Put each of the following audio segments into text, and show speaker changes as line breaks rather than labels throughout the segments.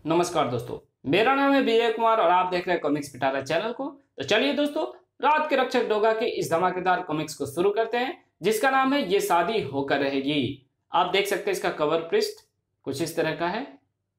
नमस्कार दोस्तों, मेरा नाम है विजय कुमार और आप देख रहे हैं कॉमिक्स पिटारा चैनल को। तो चलिए दोस्तों, रात के रक्षक डोगा के इस धमाकेदार कॉमिक्स को शुरू करते हैं, जिसका नाम है ये शादी होकर रहेगी। आप देख सकते हैं इसका कवर पृष्ठ कुछ इस तरह का है।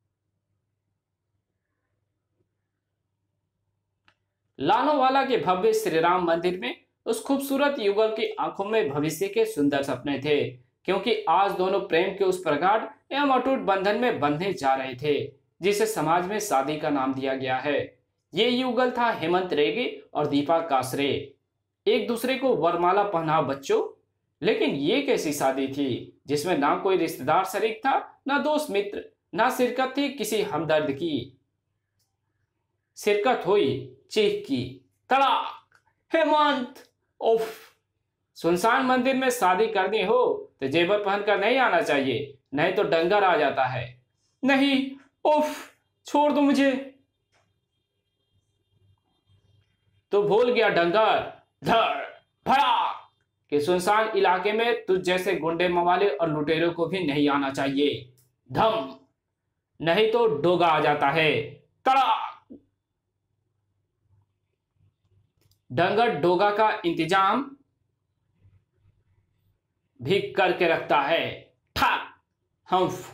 लानोवाला के भव्य श्री राम मंदिर में उस खूबसूरत युगल की आंखों में भविष्य के सुंदर सपने थे, क्योंकि आज दोनों प्रेम के उस प्रगाढ़ एवं अटूट बंधन में बंधने जा रहे थे जिसे समाज में शादी का नाम दिया गया है। ये युगल था हेमंत रेगे और दीपा कासरे। एक दूसरे को वरमाला पहनाओ बच्चों। लेकिन ये कैसी शादी थी जिसमें ना कोई रिश्तेदार शरीक था, ना दोस्त मित्र, ना शिरकत थी किसी हमदर्द की। शिरकत हुई चीख की, तड़ाक, हेमंत, उफ। सुनसान मंदिर में शादी करनी हो तो जेवर पहनकर नहीं आना चाहिए, नहीं तो डंगर आ जाता है। नहीं, उफ, छोड़ दो मुझे। तो भूल गया डंगर, धड़ भड़ाक कि सुनसान इलाके में तुझ जैसे गुंडे मवाले और लुटेरों को भी नहीं आना चाहिए। धम, नहीं तो डोगा आ जाता है। तड़ाक। डंगर डोगा का इंतजाम भी करके रखता है। ठक, हम्फ।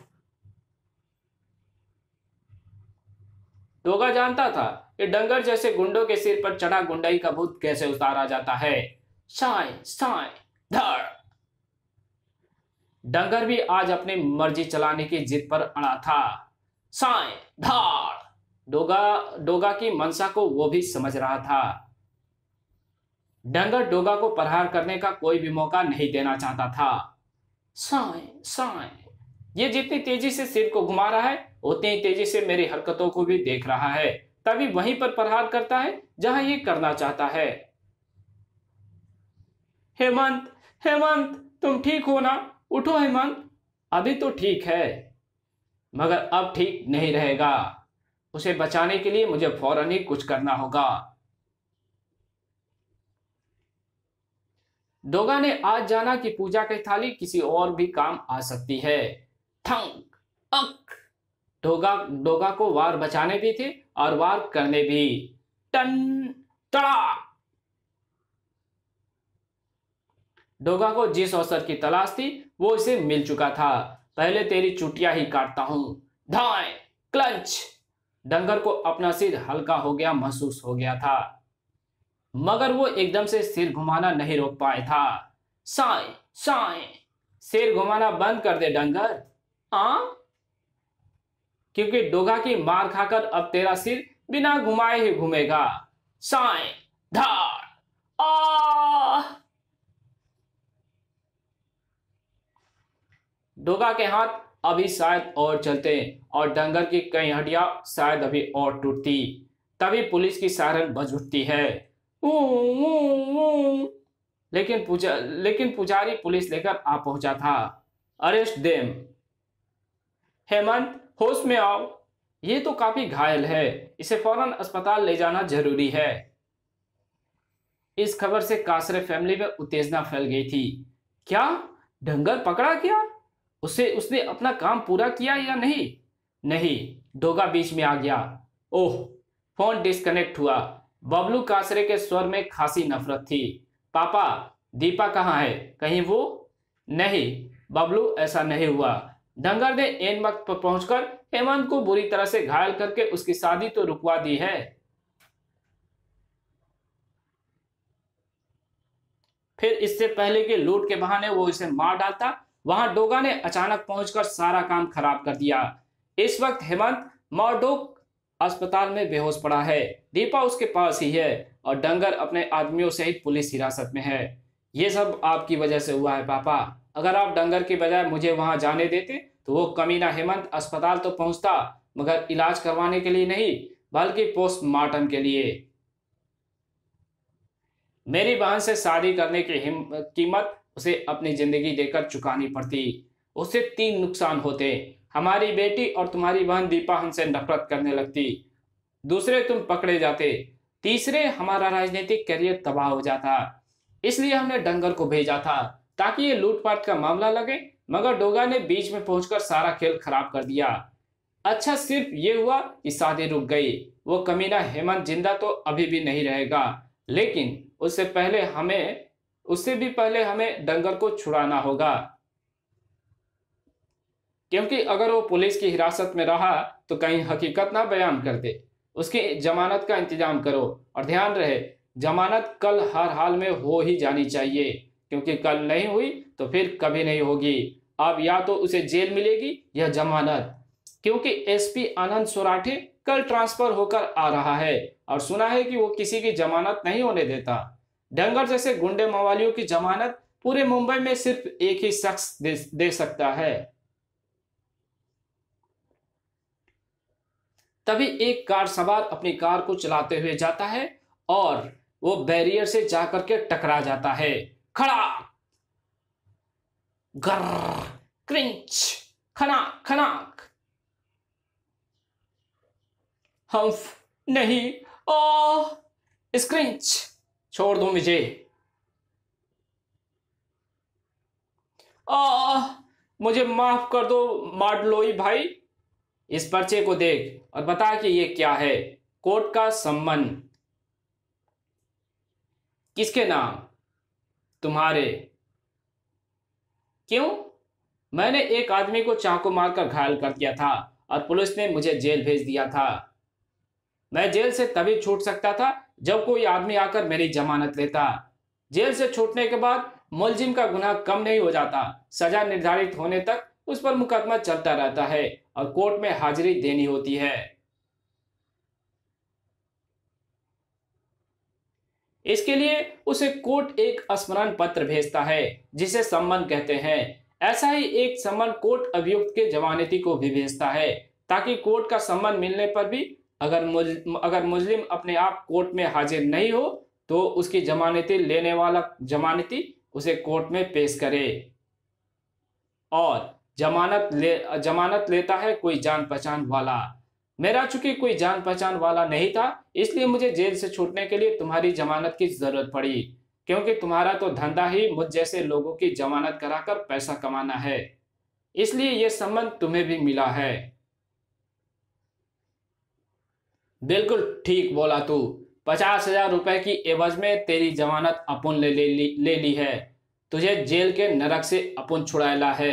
डोगा जानता था कि डंगर जैसे गुंडों के सिर पर चढ़ा गुंडाई का भूत कैसे उतारा जाता है। साय साय धड़। डंगर भी आज अपनी मर्जी चलाने की जिद पर अड़ा था। साय धाड़। डोगा की मनसा को वो भी समझ रहा था। डंगर डोगा को प्रहार करने का कोई भी मौका नहीं देना चाहता था। साय साय। ये जितनी तेजी से सिर को घुमा रहा है उतनी ही तेजी से मेरी हरकतों को भी देख रहा है, तभी वहीं पर प्रहार करता है जहां ये करना चाहता है। हेमंत, हेमंत, तुम ठीक हो ना? उठो हेमंत। अभी तो ठीक है, मगर अब ठीक नहीं रहेगा। उसे बचाने के लिए मुझे फौरन ही कुछ करना होगा। डोगा ने आज जाना कि पूजा की थाली किसी और भी काम आ सकती है। थंक अक। डोगा को वार बचाने भी थे और वार करने भी। टन तड़ा। डोगा को जिस अवसर की तलाश थी वो इसे मिल चुका था। पहले तेरी चुटिया ही काटता हूं। धाय क्लंच। डंगर को अपना सिर हल्का हो गया महसूस हो गया था, मगर वो एकदम से सिर घुमाना नहीं रोक पाए था। साय साय। सिर घुमाना बंद कर दे डंगर। क्योंकि डोगा की मार खाकर अब तेरा सिर बिना घुमाए ही घूमेगा। साय धार। आ। डोगा के हाथ अभी शायद और चलते और डंगर की कई हड्डियां शायद अभी और टूटती। तभी पुलिस की सायरन बज उठती है। लेकिन पुजारी पुलिस लेकर आ पहुंचा था। Arrest them. हेमंत, होश में आओ। ये तो काफी घायल है, इसे फौरन अस्पताल ले जाना जरूरी है। इस खबर से कासरे फैमिली में उत्तेजना फैल गई थी। क्या डंगर पकड़ा क्या? उसने अपना काम पूरा किया या नहीं? नहीं, डोगा बीच में आ गया। ओह, फोन डिस्कनेक्ट हुआ। बबलू कासरे के स्वर में खासी नफरत थी। पापा, दीपा कहाँ है? कहीं वो? नहीं बबलू, ऐसा नहीं हुआ। डंगर ने एन वक्त पर पहुंचकर हेमंत को बुरी तरह से घायल करके उसकी शादी तो रुकवा दी है। फिर इससे पहले कि लूट के बहाने वो इसे मार डालता, वहां डोगा ने अचानक पहुंचकर सारा काम खराब कर दिया। इस वक्त हेमंत मॉर्डोक अस्पताल में बेहोश पड़ा है। दीपा उसके पास ही है और डंगर अपने आदमियों सहित पुलिस हिरासत में है। ये सब आपकी वजह से हुआ है पापा। अगर आप डंगर की बजाय मुझे वहां जाने देते तो वो कमीना हेमंत अस्पताल तो पहुंचता, मगर इलाज करवाने के लिए नहीं बल्कि पोस्टमार्टम के लिए। मेरी बहन से शादी करने की कीमत उसे अपनी जिंदगी देकर चुकानी पड़ती। उससे 3 नुकसान होते। हमारी बेटी और तुम्हारी बहन दीपा हमसे नफरत करने लगती। दूसरे, तुम पकड़े जाते। तीसरे, हमारा राजनीतिक करियर तबाह हो जाता। इसलिए हमने डंगर को भेजा था ताकि ये लूटपाट का मामला लगे, मगर डोगा ने बीच में पहुंचकर सारा खेल खराब कर दिया। अच्छा सिर्फ ये हुआ कि शादी रुक गई। वो कमीना हेमंत जिंदा तो अभी भी नहीं रहेगा, लेकिन उससे भी पहले हमें डंगर को छुड़ाना होगा। क्योंकि अगर वो पुलिस की हिरासत में रहा तो कहीं हकीकत ना बयान कर दे। उसकी जमानत का इंतजाम करो, और ध्यान रहे जमानत कल हर हाल में हो ही जानी चाहिए, क्योंकि कल नहीं हुई तो फिर कभी नहीं होगी। अब या तो उसे जेल मिलेगी या जमानत, क्योंकि एसपी आनंद सोराठे कल ट्रांसफर होकर आ रहा है, और सुना है कि वो किसी की जमानत नहीं होने देता। डंगर जैसे गुंडे मवालियों की जमानत पूरे मुंबई में सिर्फ एक ही शख्स दे सकता है। तभी एक कार सवार अपनी कार को चलाते हुए जाता है और वो बैरियर से जाकर के टकरा जाता है। खड़ा, गर, क्रिंच, खनाक खनाक। हम्फ, नहीं, ओ स्क्रिंच, छोड़ दो मुझे। आ मुझे माफ कर दो माडलोई भाई। इस पर्चे को देख और बता कि ये क्या है। कोर्ट का सम्मन। किसके नाम? तुम्हारे। क्यों? मैंने एक आदमी को चाकू मारकर घायल कर दिया था और पुलिस ने मुझे जेल भेज दिया था। मैं जेल से तभी छूट सकता था जब कोई आदमी आकर मेरी जमानत लेता। जेल से छूटने के बाद मुलजिम का गुनाह कम नहीं हो जाता। सजा निर्धारित होने तक उस पर मुकदमा चलता रहता है और कोर्ट में हाजिरी देनी होती है। इसके लिए उसे कोर्ट एक स्मरण पत्र भेजता है, जिसे सम्मन कहते हैं। ऐसा ही एक सम्मन कोर्ट अभियुक्त के जमानती को भी भेजता है, ताकि कोर्ट का सम्मन मिलने पर भी अगर मुजरिम अपने आप कोर्ट में हाजिर नहीं हो तो उसकी जमानती लेने वाला जमानती उसे कोर्ट में पेश करे। और जमानत लेता है कोई जान पहचान वाला। मेरा चूंकि कोई जान पहचान वाला नहीं था, इसलिए मुझे जेल से छूटने के लिए तुम्हारी जमानत की जरूरत पड़ी, क्योंकि तुम्हारा तो धंधा ही मुझ जैसे लोगों की जमानत कराकर पैसा कमाना है। इसलिए यह संबंध तुम्हें भी मिला है। बिल्कुल ठीक बोला तू। 50,000 रुपए की एवज में तेरी जमानत अपुन ले ली है। तुझे जेल के नरक से अपुन छुड़ाला है।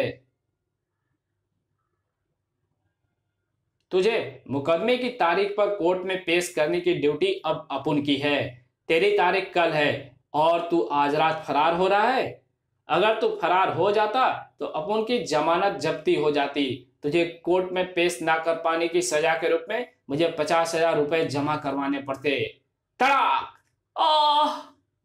तुझे मुकदमे की तारीख पर कोर्ट में पेश करने की ड्यूटी अब अपुन की है। तेरी तारीख कल है और तू आज रात फरार हो रहा है। अगर तू फरार हो जाता तो अपुन की जमानत जब्ती हो जाती। तुझे कोर्ट में पेश ना कर पाने की सजा के रूप में मुझे 50,000 रुपए जमा करवाने पड़ते। तड़ाक! आह!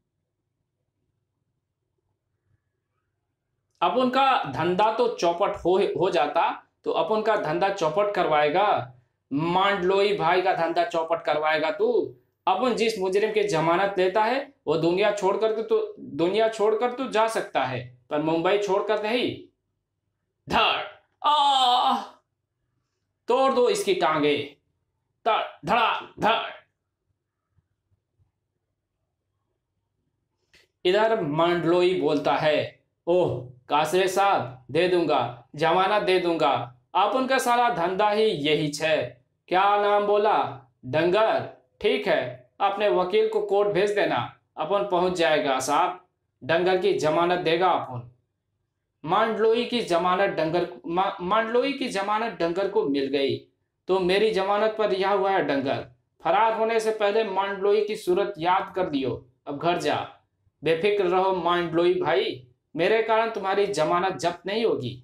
अपुन का धंधा तो चौपट हो जाता तो अपन का धंधा चौपट करवाएगा। मांडलोई भाई का धंधा चौपट करवाएगा तू। अपन जिस मुजरिम की जमानत लेता है वो दुनिया छोड़कर तो जा सकता है, पर मुंबई छोड़कर नहीं। धड़, आ तोड़ दो इसकी टांगे। धड़ा धड़। इधर मांडलोई बोलता है, ओह कासरे साहब, दे दूंगा, जमानत दे दूंगा। आप उनका सारा धंधा ही यही है। क्या नाम बोला? डंगर। ठीक है, अपने वकील को कोर्ट भेज देना, अपन पहुंच जाएगा साहब। डंगर की जमानत देगा अपन। मांडलोई की जमानत डंगर को मिल गई। तो मेरी जमानत पर रिहा हुआ है डंगर। फरार होने से पहले मांडलोई की सूरत याद कर लियो। अब घर जा। बेफिक्र रहो मांडलोई भाई, मेरे कारण तुम्हारी जमानत जब्त नहीं होगी।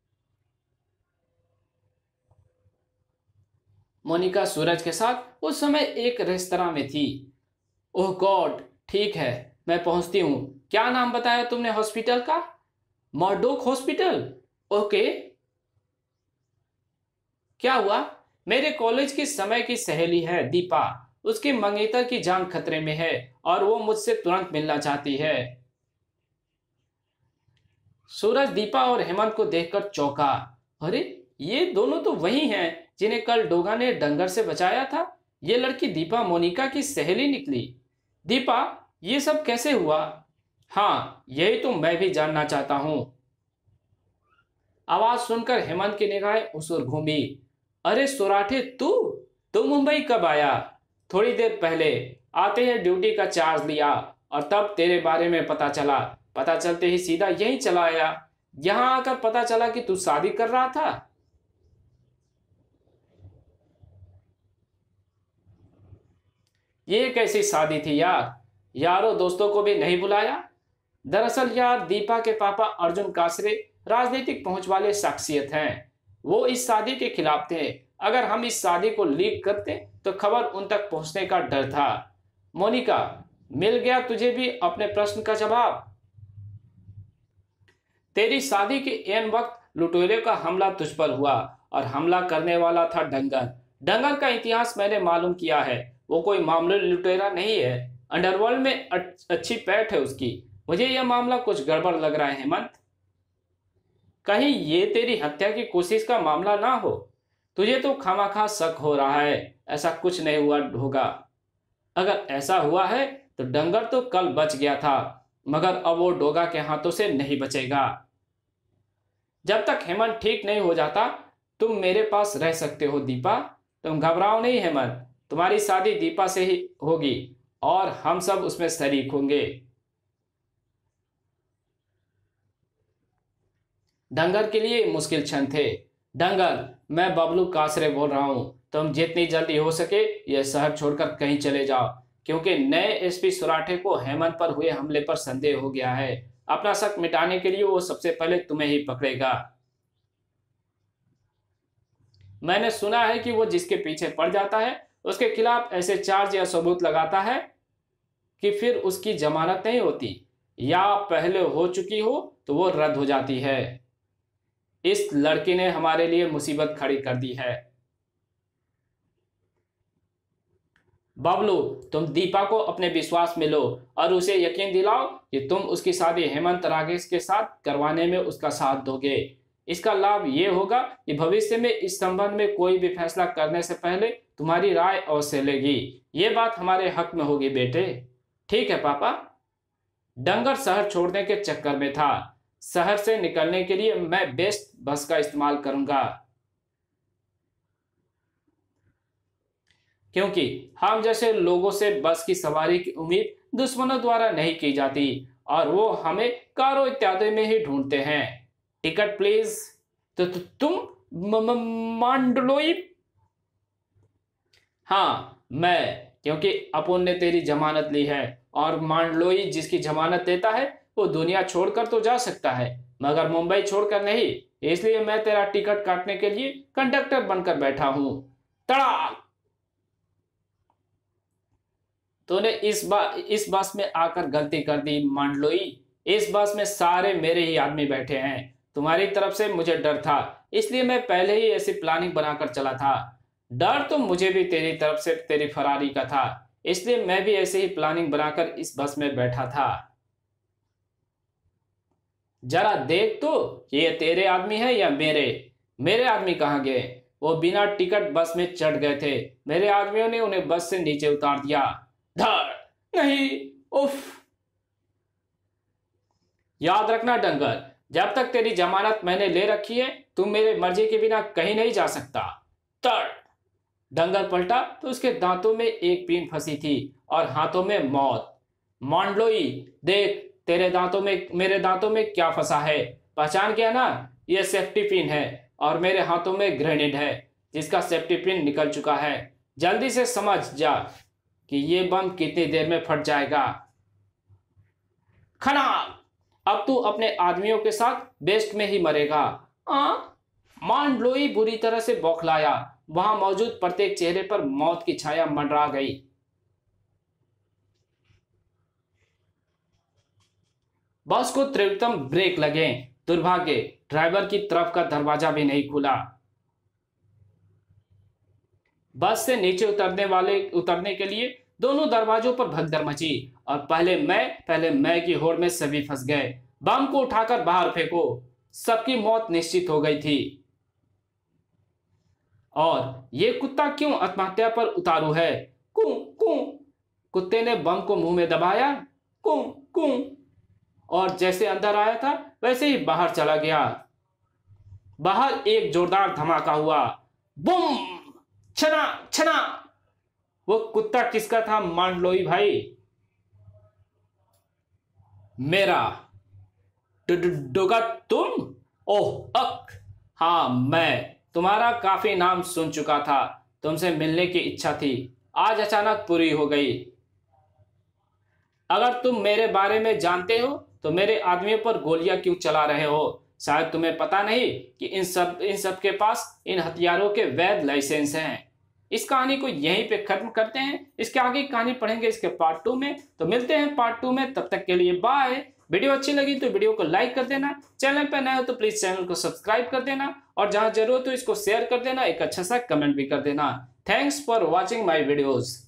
मोनिका सूरज के साथ उस समय एक रेस्तरां में थी। ओह गॉड, ठीक है, मैं पहुंचती हूं। क्या नाम बताया तुमने हॉस्पिटल का? Murdoch hospital. ओके। क्या हुआ? मेरे कॉलेज की समय की सहेली है दीपा। उसकी मंगेतर की जान खतरे में है और वो मुझसे तुरंत मिलना चाहती है। सूरज दीपा और हेमंत को देखकर चौंका। अरे, ये दोनों तो वही हैं जिन्हें कल डोगा ने डंगर से बचाया था। ये लड़की दीपा मोनिका की सहेली निकली। दीपा, ये सब कैसे हुआ? हाँ, यही तो मैं भी जानना चाहता हूं। आवाज सुनकर हेमंत की निगाहें उस ओर घूमी। अरे सोराठे, तू मुंबई कब आया? थोड़ी देर पहले। आते ही ड्यूटी का चार्ज लिया और तब तेरे बारे में पता चला। पता चलते ही सीधा यहीं चला आया। यहाँ आकर पता चला कि तू शादी कर रहा था। ये कैसी शादी थी यार? यारों दोस्तों को भी नहीं बुलाया? दरअसल यार, दीपा के पापा अर्जुन कासरे राजनीतिक पहुंच वाले शख्सियत हैं। वो इस शादी के खिलाफ थे। अगर हम इस शादी को लीक करते तो खबर उन तक पहुंचने का डर था। मोनिका, मिल गया तुझे भी अपने प्रश्न का जवाब। तेरी शादी के एन वक्त लुटेरे का हमला तुझ पर हुआ और हमला करने वाला था डंगर। डंगर का इतिहास मैंने मालूम किया है। वो कोई मामूली लुटेरा नहीं है। अंडरवर्ल्ड में अच्छी पैठ है उसकी। मुझे यह मामला कुछ गड़बड़ लग रहा है हेमंत। कहीं ये तेरी हत्या की कोशिश का मामला ना हो? तुझे तो खामाखा शक हो रहा है। ऐसा कुछ नहीं हुआ होगा। अगर ऐसा हुआ है तो डंगर तो कल बच गया था, मगर अब वो डोगा के हाथों से नहीं बचेगा। जब तक हेमंत ठीक नहीं हो जाता तुम मेरे पास रह सकते हो दीपा। तुम घबराओ नहीं हेमंत, तुम्हारी शादी दीपा से ही होगी और हम सब उसमें शरीक होंगे। डंगर के लिए मुश्किल क्षण थे। डंगर, मैं बबलू कासरे बोल रहा हूं। तुम जितनी जल्दी हो सके यह शहर छोड़कर कहीं चले जाओ, क्योंकि नए एसपी सुराठे को हेमंत पर हुए हमले पर संदेह हो गया है। अपना शक मिटाने के लिए वो सबसे पहले तुम्हें ही पकड़ेगा। मैंने सुना है कि वो जिसके पीछे पड़ जाता है उसके खिलाफ ऐसे चार्ज या सबूत लगाता है कि फिर उसकी जमानत नहीं होती, या पहले हो चुकी हो तो वो रद्द हो जाती है। इस लड़की ने हमारे लिए मुसीबत खड़ी कर दी है। बबलू, तुम दीपा को अपने विश्वास में लो और उसे यकीन दिलाओ कि तुम उसकी शादी हेमंत राकेश के साथ करवाने में उसका साथ दोगे। इसका लाभ ये होगा कि भविष्य में इस संबंध में कोई भी फैसला करने से पहले तुम्हारी राय अवश्य लेगी। ये बात हमारे हक में होगी बेटे। ठीक है पापा। डंगर शहर छोड़ने के चक्कर में था। शहर से निकलने के लिए मैं बेस्ट बस का इस्तेमाल करूंगा, क्योंकि हम जैसे लोगों से बस की सवारी की उम्मीद दुश्मनों द्वारा नहीं की जाती और वो हमें कारों इत्यादि में ही ढूंढते हैं। Ticket please. तो तुम मांडलोई? हाँ मैं, क्योंकि अपुन ने तेरी जमानत ली है और मांडलोई जिसकी जमानत देता है वो दुनिया छोड़कर तो जा सकता है, मगर मुंबई छोड़कर नहीं। इसलिए मैं तेरा टिकट काटने के लिए कंडक्टर बनकर बैठा हूं। तड़ाक! तूने इस बस में आकर गलती कर दी मांडलोई। इस बस में सारे मेरे ही आदमी बैठे हैं। तुम्हारी तरफ से मुझे डर था, इसलिए मैं पहले ही ऐसी प्लानिंग बनाकर चला था। डर तो मुझे भी तेरी तरफ से तेरी फरारी का था, इसलिए मैं भी ऐसे ही प्लानिंग बनाकर इस बस में बैठा था। जरा देख तो ये तेरे आदमी है या मेरे आदमी कहाँ गए? वो बिना टिकट बस में चढ़ गए थे। मेरे आदमियों ने उन्हें बस से नीचे उतार दिया। धड़ नहीं। उफ। याद रखना डंगर, जब तक तेरी जमानत मैंने ले रखी है तुम मेरे मर्जी के बिना कहीं नहीं जा सकता। तड़। डंगर पलटा तो उसके दांतों में एक पीन फंसी थी और हाथों में मौत। मांडलोई, देख तेरे दांतों में मेरे दांतों में क्या फंसा है। पहचान गया ना? यह सेफ्टी पिन है और मेरे हाथों में ग्रेनेड है जिसका सेफ्टी पिन निकल चुका है। जल्दी से समझ जा कि यह बम कितनी देर में फट जाएगा। खनाल! अब तू अपने आदमियों के साथ बेस्ट में ही मरेगा। मांडलोई बुरी तरह से बौखलाया। वहां मौजूद प्रत्येक चेहरे पर मौत की छाया मंडरा गई। बस को तीव्रतम ब्रेक लगे। दुर्भाग्य, ड्राइवर की तरफ का दरवाजा भी नहीं खुला। बस से नीचे उतरने के लिए दोनों दरवाजों पर भगदड़ मची और पहले मैं की होड़ में सभी फंस गए। बम को उठाकर बाहर फेंको। सबकी मौत निश्चित हो गई थी। और ये कुत्ता क्यों आत्महत्या पर उतारू है? कू कू। कुत्ते ने बम को मुंह में दबाया। कू कू। और जैसे अंदर आया था वैसे ही बाहर चला गया। बाहर एक जोरदार धमाका हुआ। बूम, छना छना। वो कुत्ता किसका था मान लो ही भाई? मेरा। डोगा तुम? ओह अक, हाँ मैं तुम्हारा काफी नाम सुन चुका था, तुमसे मिलने की इच्छा थी, आज अचानक पूरी हो गई। अगर तुम मेरे बारे में जानते हो तो मेरे आदमियों पर गोलियां क्यों चला रहे हो? शायद तुम्हें पता नहीं कि इन सब के पास इन हथियारों के वैध लाइसेंस हैं। इस कहानी को यहीं पे खत्म करते हैं, इसके आगे की कहानी पढ़ेंगे इसके पार्ट 2 में। तो मिलते हैं पार्ट 2 में, तब तक के लिए बाय। वीडियो अच्छी लगी तो वीडियो को लाइक कर देना, चैनल पर नए हो तो प्लीज चैनल को सब्सक्राइब कर देना, और जहां जरूरत हो इसको शेयर कर देना, एक अच्छा सा कमेंट भी कर देना। Thanks for watching my videos.